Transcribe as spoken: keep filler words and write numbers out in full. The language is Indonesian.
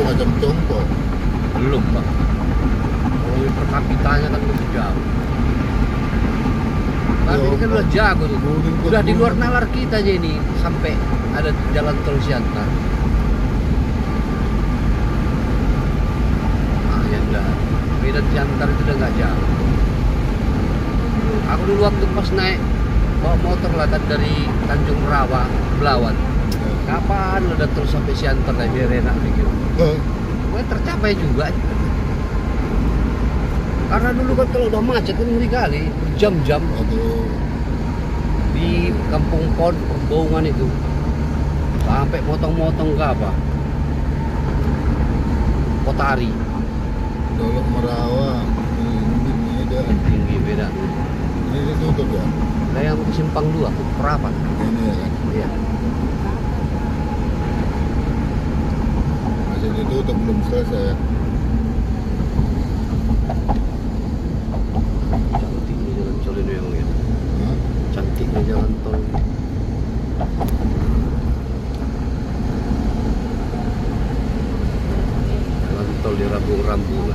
macam contoh. Belum Pak. Kalau per kapitanya kan lebih jauh. Tapi ini kan udah jago tuh. Udah di luar nalar kita aja ini sampai ada jalan tol Siantar. Ah ya udah. Medan Siantar itu udah nggak jauh. Aku dulu waktu pas naik bawa motor lah kan dari Tanjung Rawa, Belawan. Kapan udah terus sampai Siantar lah biar enak gitu. Gue tercapai juga. Karena dulu kan kalau udah macet kan ngeri kali, jam-jam. Aduh. Di Kampung Pon, Perbaungan itu sampai motong-motong ke apa? Potari. Dolok Merawa, ini beda. Tinggi beda. Ini ditutup ya? Nah yang ke Simpang dua, ke Perapan. Ini ya kan? Iya. Masih ditutup, belum selesai ya? Cantiknya jalan tol ini emang ya. Hah? Cantiknya jalan tol. Jalan tol di Rambung-Rambung